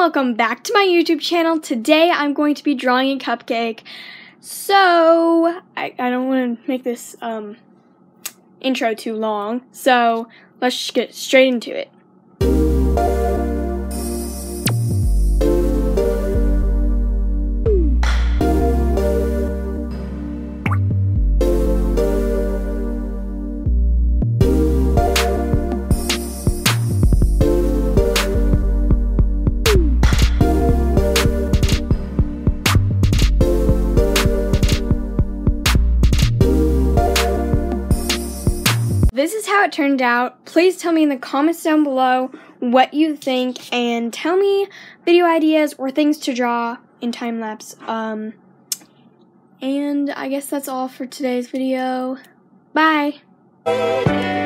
welcome back to my YouTube channel. Today I'm going to be drawing a cupcake. So, I don't want to make this intro too long, so let's just get straight into it. This is how it turned out. Please tell me in the comments down below what you think and tell me video ideas or things to draw in time lapse. And I guess that's all for today's video. Bye!